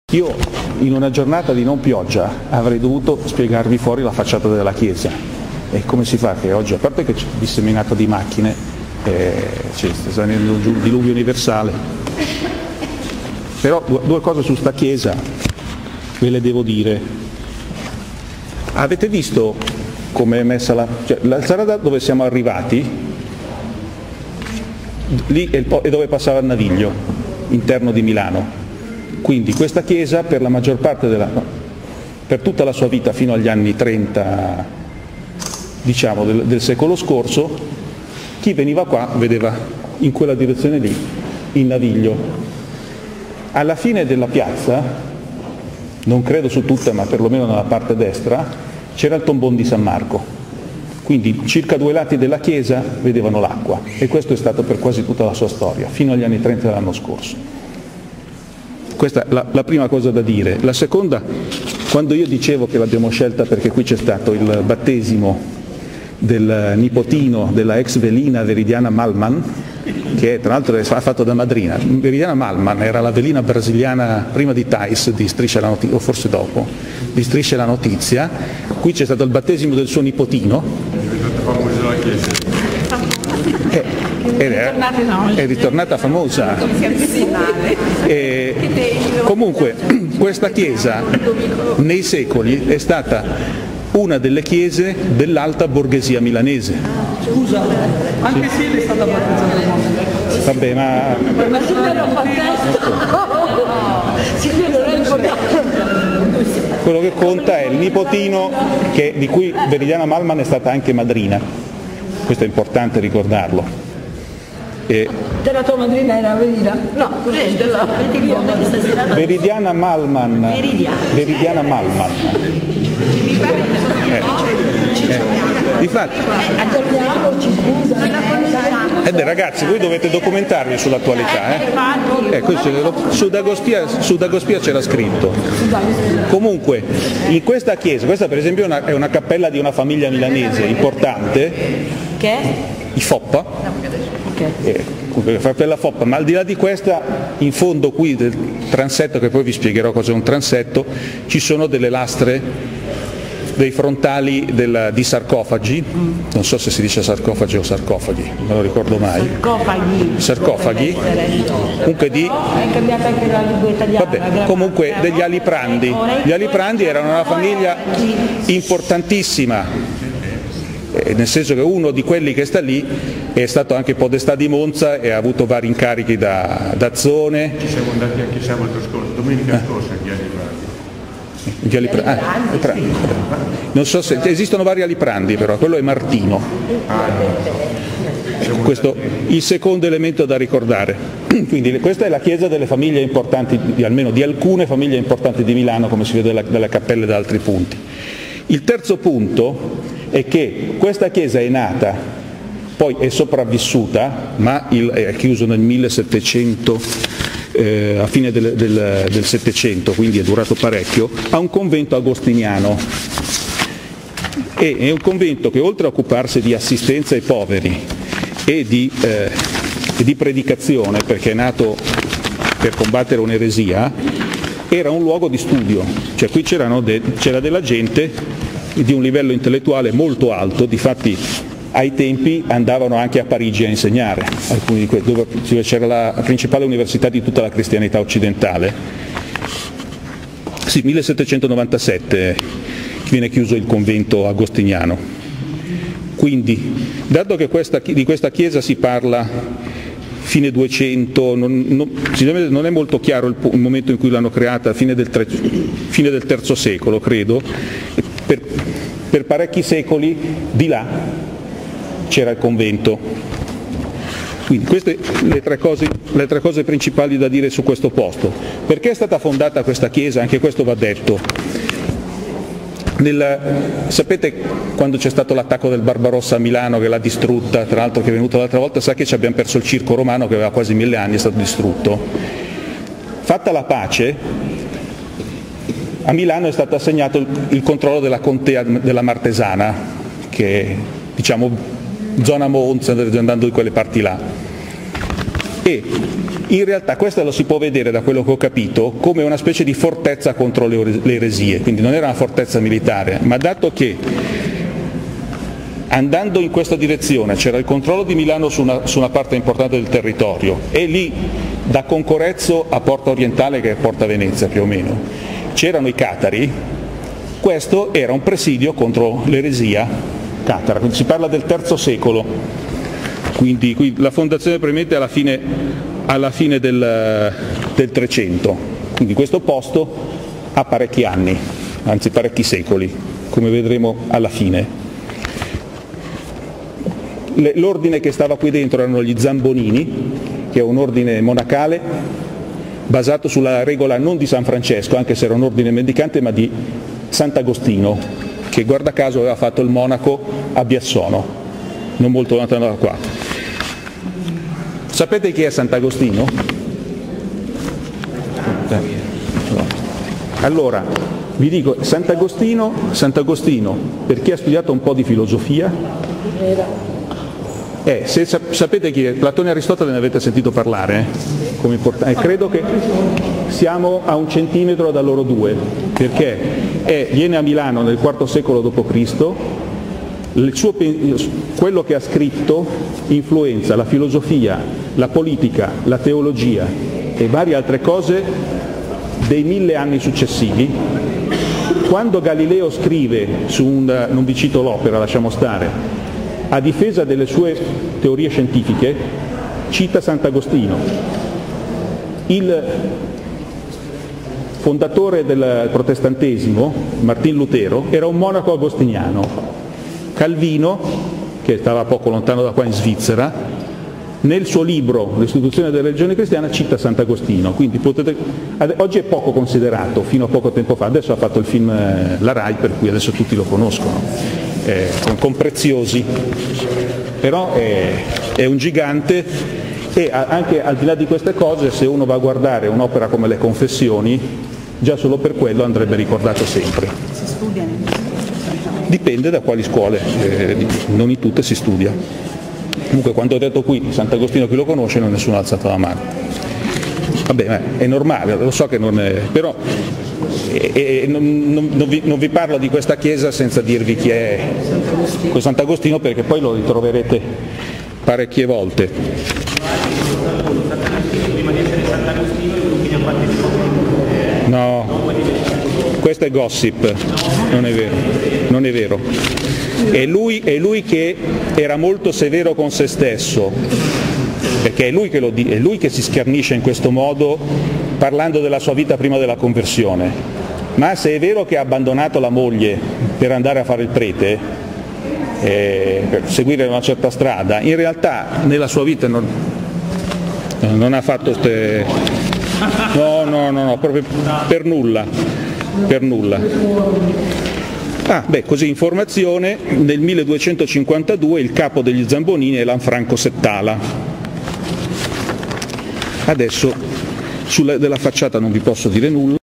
Io in una giornata di non pioggia avrei dovuto spiegarvi fuori la facciata della chiesa. E come si fa che oggi, a parte che c'è disseminato di macchine, sta venendo giù il diluvio universale. Però due cose su sta chiesa ve le devo dire. Avete visto come è messa la strada dove siamo arrivati? Lì è dove passava il Naviglio, interno di Milano. Quindi questa chiesa per la maggior parte per tutta la sua vita fino agli anni 30, diciamo, del secolo scorso, chi veniva qua vedeva in quella direzione lì il Naviglio. Alla fine della piazza, non credo su tutta ma perlomeno nella parte destra, c'era il tombone di San Marco. Quindi circa 2 lati della chiesa vedevano l'acqua e questo è stato per quasi tutta la sua storia, fino agli anni 30 dell'anno scorso. Questa è la prima cosa da dire. La seconda, quando io dicevo che l'abbiamo scelta perché qui c'è stato il battesimo del nipotino della ex velina Veridiana Malman, che tra l'altro è fatto da madrina. Veridiana Malman era la velina brasiliana prima di Thais, di Striscia la Notizia, o forse dopo, di Striscia la Notizia. Qui c'è stato il battesimo del suo nipotino. È ritornata famosa. Comunque questa chiesa nei secoli è stata una delle chiese dell'alta borghesia milanese. Scusa, anche se è stata battezzata. Vabbè, ma quello che conta è il nipotino di cui Veridiana Malman è stata anche madrina. Questo è importante ricordarlo. Della tua madrina era Verida? No, Veridiana Malman. Veridiana Malman. Difatti. Ragazzi, voi dovete documentarvi sull'attualità. Su Dagospia c'era scritto. Comunque, in questa chiesa, questa per esempio è una cappella di una famiglia milanese importante. Che è? I Foppa. Per la Foppa, ma al di là di questa, in fondo qui del transetto, che poi vi spiegherò cos'è un transetto, ci sono delle lastre, dei frontali di sarcofagi, non so se si dice sarcofagi o sarcofagi, non me lo ricordo mai. Sarcofagi. Comunque è cambiata anche la lingua italiana. Vabbè, comunque degli Aliprandi. Gli Aliprandi erano una famiglia importantissima. Nel senso che uno di quelli che sta lì è stato anche podestà di Monza e ha avuto vari incarichi da zone. Ci siamo andati anche sabato scorso, domenica scorsa agli Aliprandi. Non so se esistono vari Aliprandi, però quello è Martino. Questo il secondo elemento da ricordare. Quindi questa è la chiesa delle famiglie importanti, almeno di alcune famiglie importanti di Milano, come si vede dalle cappelle da altri punti. Il terzo punto è che questa chiesa è nata, poi è sopravvissuta, ma è chiuso nel 1700, a fine del 700, quindi è durato parecchio, a un convento agostiniano. E è un convento che oltre a occuparsi di assistenza ai poveri e di predicazione, perché è nato per combattere un'eresia, era un luogo di studio, cioè qui c'era della gente di un livello intellettuale molto alto, difatti ai tempi andavano anche a Parigi a insegnare, alcuni di quelli, dove c'era la principale università di tutta la cristianità occidentale. Sì, 1797 viene chiuso il convento agostiniano. Quindi, dato che di questa chiesa si parla fine 200, non è molto chiaro il momento in cui l'hanno creata, fine del III secolo, credo. Per parecchi secoli di là c'era il convento. Quindi queste le tre cose principali da dire su questo posto. Perché è stata fondata questa chiesa? Anche questo va detto. Sapete quando c'è stato l'attacco del Barbarossa a Milano che l'ha distrutta, tra l'altro che è venuto l'altra volta, sa che ci abbiamo perso il circo romano che aveva quasi 1000 anni, è stato distrutto. Fatta la pace, a Milano è stato assegnato il controllo della contea della Martesana, che è, diciamo, zona Monza, andando di quelle parti là. e in realtà questa lo si può vedere, da quello che ho capito, come una specie di fortezza contro le eresie, quindi non era una fortezza militare, ma dato che andando in questa direzione c'era il controllo di Milano su una parte importante del territorio, e lì da Concorrezzo a Porta Orientale, che è Porta Venezia più o meno, c'erano i catari, questo era un presidio contro l'eresia catara, quindi si parla del III secolo, quindi la fondazione probabilmente alla fine del 300, quindi questo posto ha parecchi anni, anzi parecchi secoli, come vedremo alla fine. L'ordine che stava qui dentro erano gli Zambonini, che è un ordine monacale basato sulla regola non di San Francesco, anche se era un ordine mendicante, ma di Sant'Agostino, che guarda caso aveva fatto il monaco a Biassono, non molto lontano da qua. Sapete chi è Sant'Agostino? Allora, vi dico, Sant'Agostino, per chi ha studiato un po' di filosofia, se sapete chi è, Platone e Aristotele ne avete sentito parlare, come credo che siamo a 1 centimetro da loro due, perché viene a Milano nel IV secolo d.C., quello che ha scritto influenza la filosofia, la politica, la teologia e varie altre cose dei 1000 anni successivi. Quando Galileo scrive non vi cito l'opera, lasciamo stare, a difesa delle sue teorie scientifiche, cita Sant'Agostino. Il fondatore del protestantesimo, Martin Lutero, era un monaco agostiniano. Calvino, che stava poco lontano da qua in Svizzera, nel suo libro L'istituzione della religione cristiana cita Sant'Agostino, quindi oggi è poco considerato, fino a poco tempo fa, adesso ha fatto il film la Rai, per cui adesso tutti lo conoscono. Con Preziosi, però è un gigante, e anche al di là di queste cose, se uno va a guardare un'opera come Le Confessioni, già solo per quello andrebbe ricordato sempre. Si studia? Dipende da quali scuole, non in tutte si studia. Comunque quando ho detto qui Sant'Agostino chi lo conosce, non nessuno ha alzato la mano. Vabbè, è normale, lo so che non è, però non vi parlo di questa chiesa senza dirvi chi è Sant'Agostino, perché poi lo ritroverete parecchie volte. No, questo è gossip, non è vero. È lui che era molto severo con se stesso, perché è lui che si schernisce in questo modo parlando della sua vita prima della conversione. Ma se è vero che ha abbandonato la moglie per andare a fare il prete, per seguire una certa strada, in realtà nella sua vita non ha fatto no, proprio per nulla. Così informazione, nel 1252 il capo degli Zambonini è Lanfranco Settala. Adesso della facciata non vi posso dire nulla.